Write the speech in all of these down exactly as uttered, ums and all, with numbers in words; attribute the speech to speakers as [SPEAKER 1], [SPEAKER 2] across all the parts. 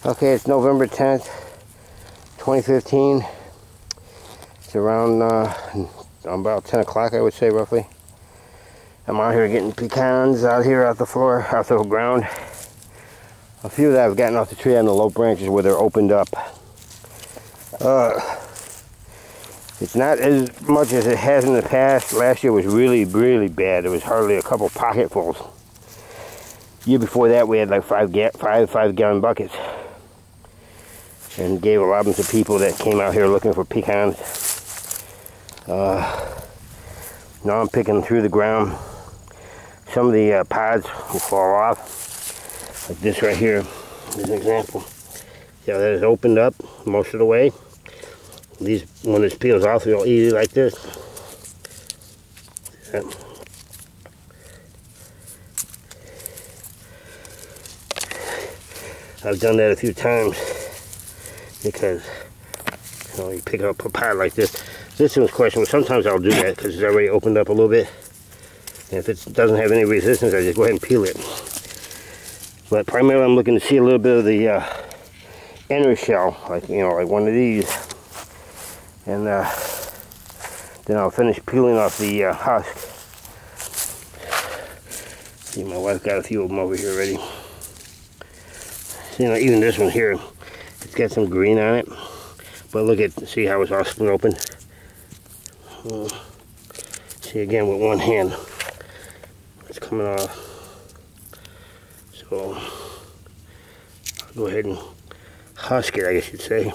[SPEAKER 1] Okay, it's November tenth, twenty fifteen. It's around uh, about ten o'clock, I would say, roughly. I'm out here getting pecans out here off the floor, off the ground. A few that I've gotten off the tree on the low branches where they're opened up. Uh, it's not as much as it has in the past. Last year was really, really bad. There was hardly a couple pocketfuls. Year before that, we had like five, ga five, five gallon buckets. And gave a lot of them to people that came out here looking for pecans. Uh, now I'm picking through the ground. Some of the uh, pods will fall off. Like this right here is an example. See how that is opened up most of the way? These, when this peels off, it'll easy like this. Yeah. I've done that a few times because, you know, you pick up a pod like this. This one's questionable. Sometimes I'll do that because it's already opened up a little bit. And if it doesn't have any resistance, I just go ahead and peel it. But primarily I'm looking to see a little bit of the uh, inner shell, like, you know, like one of these. And uh, then I'll finish peeling off the uh, husk. See, my wife got a few of them over here already. See, you know, even this one here, it's got some green on it. But look at, see how it's all split open? Uh, see again with one hand. It's coming off. So, I'll go ahead and husk it, I guess you'd say.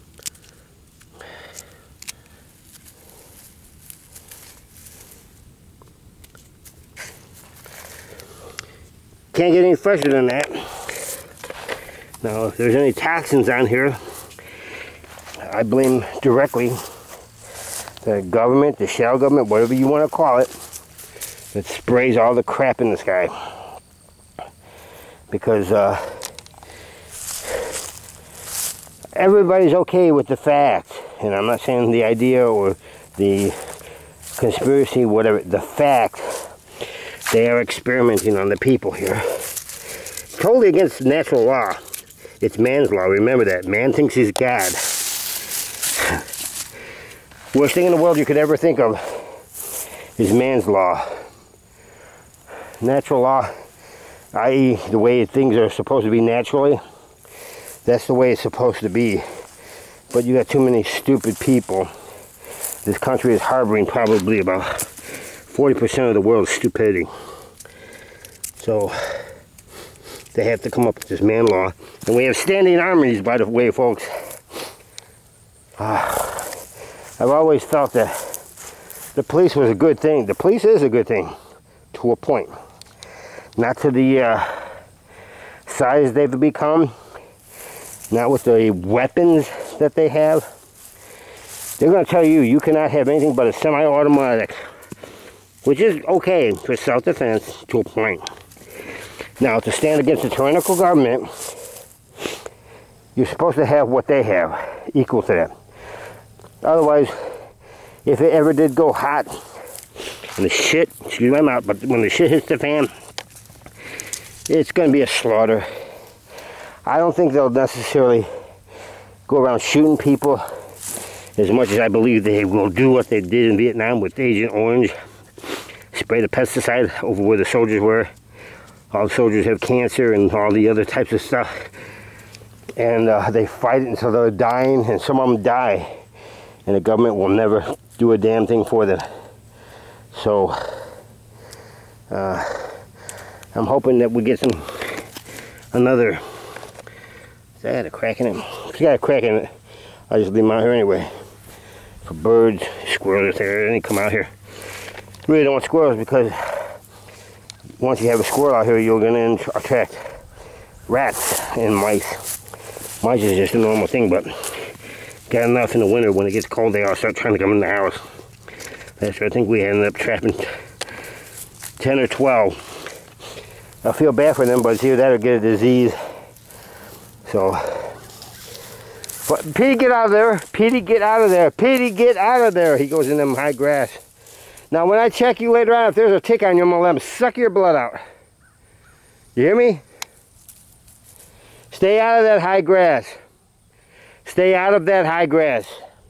[SPEAKER 1] Can't get any fresher than that. Now, if there's any toxins on here, I blame directly the government, the shell government, whatever you want to call it, that sprays all the crap in the sky. Because uh, everybody's okay with the fact, and I'm not saying the idea or the conspiracy, whatever, the fact they are experimenting on the people here. Totally against natural law. It's man's law, remember that. Man thinks he's God. Worst thing in the world you could ever think of is man's law. Natural law, that is the way things are supposed to be naturally, that's the way it's supposed to be. But you got too many stupid people. This country is harboring probably about forty percent of the world's stupidity. So they have to come up with this man law. And we have standing armies, by the way, folks. Uh, I've always felt that the police was a good thing. The police is a good thing, to a point. Not to the uh, size they've become, not with the weapons that they have. They're going to tell you, you cannot have anything but a semi-automatic, which is okay for self-defense to a point. Now, to stand against the tyrannical government, you're supposed to have what they have, equal to that. Otherwise, if it ever did go hot, and the shit, excuse my mouth, but when the shit hits the fan, it's going to be a slaughter. I don't think they'll necessarily go around shooting people as much as I believe they will do what they did in Vietnam with Agent Orange. Spray the pesticide over where the soldiers were. All the soldiers have cancer and all the other types of stuff. And uh, they fight it until they're dying, and some of them die. And the government will never do a damn thing for them. So, uh, I'm hoping that we get some, another, I had a crack in it. If you got a crack in it, I just leave them out here anyway. For birds, squirrels, if there any come out here. Really don't want squirrels because once you have a squirrel out here, you're going to attract rats and mice. Mice is just a normal thing, but got enough in the winter. When it gets cold, they all start trying to come in the house. That's why I think we ended up trapping ten or twelve. I feel bad for them, but it's either that or get a disease. So, but Petey, get out of there. Petey, get out of there. Petey, get out of there. He goes in them high grass. Now, when I check you later on, if there's a tick on you, I'm going to let him suck your blood out. You hear me? Stay out of that high grass. Stay out of that high grass.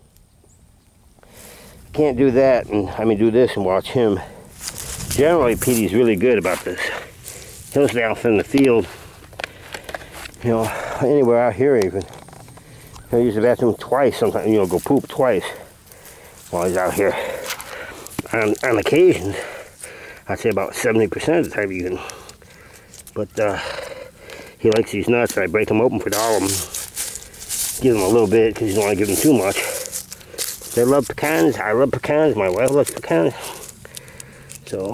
[SPEAKER 1] Can't do that, and I mean do this and watch him. Generally, Petey's really good about this. He'll stay off in the field, you know, anywhere out here even. He'll use the bathroom twice sometimes, you know, go poop twice while he's out here. On, on occasions, I'd say about seventy percent of the time even. But uh, he likes these nuts, and I break them open for all of them. Give them a little bit because you don't want to give them too much. They love pecans. I love pecans. My wife loves pecans. So,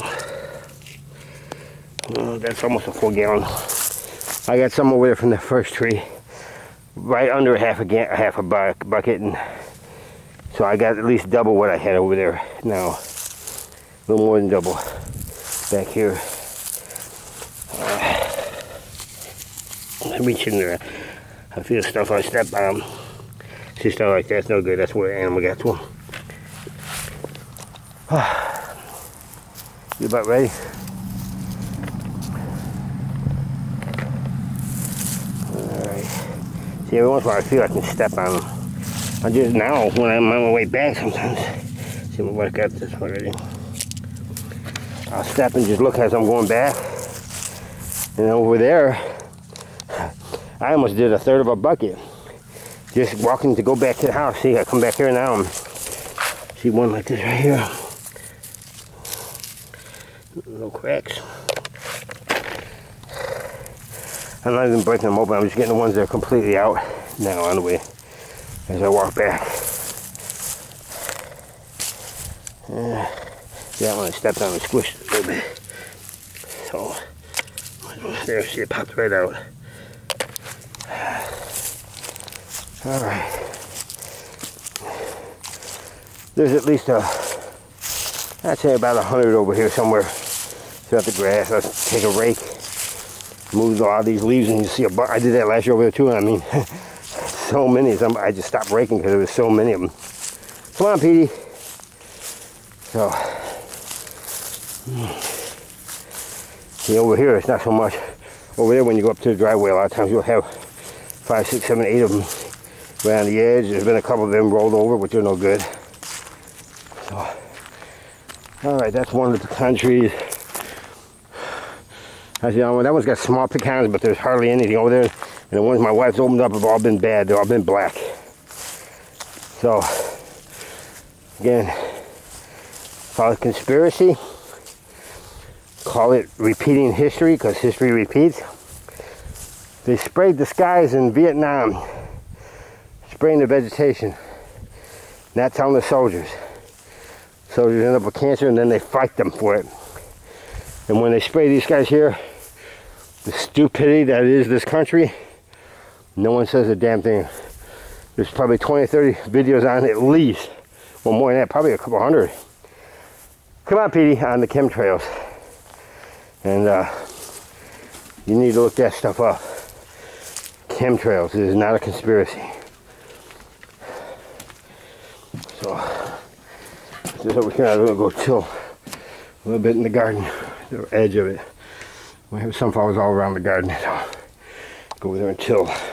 [SPEAKER 1] uh, that's almost a full gallon. I got some over there from the first tree, right under half a ga half a bu bucket, and so I got at least double what I had over there now. A little more than double back here. Uh, I reach in there. I feel stuff I step on. See stuff like that's no good. That's where the animal got to him. You about ready? Alright. See, every once in a while I feel I can step on them. I just now, when I'm on my way back sometimes, see what I got this already. I'll step and just look as I'm going back. And over there, I almost did a third of a bucket. Just walking to go back to the house. See, I come back here now and see one like this right here. Little cracks. I'm not even breaking them open. I'm just getting the ones that are completely out now on the way as I walk back. Uh, that one I stepped on and squished it a little bit. So, there, see it popped right out. Alright. There's at least a, I'd say about a hundred over here somewhere throughout the grass. Let's take a rake, move a lot of these leaves, and you see a bunch. I did that last year over there too, and I mean, so many. I just stopped raking because there was so many of them. Come on, Petey. So, see over here, it's not so much. Over there, when you go up to the driveway, a lot of times you'll have five, six, seven, eight of them right on the edge. There's been a couple of them rolled over, which are no good. So, all right, that's one of the pecan trees. As you know, that one's got small pecans, but there's hardly anything over there. And the ones my wife's opened up have all been bad. They've all been black. So, again, call it conspiracy. Call it repeating history, because history repeats. They sprayed the skies in Vietnam, spraying the vegetation, not telling the soldiers. Soldiers end up with cancer, and then they fight them for it. And when they spray these guys here, the stupidity that is this country, no one says a damn thing. There's probably twenty, thirty videos on it at least. Well, more than that, probably a couple hundred. Come on, Petey, on the chemtrails. And uh, you need to look that stuff up. Chemtrails, it is not a conspiracy. So, this over here, I'm gonna go chill a little bit in the garden, the edge of it. We have sunflowers all around the garden, so go over there and chill.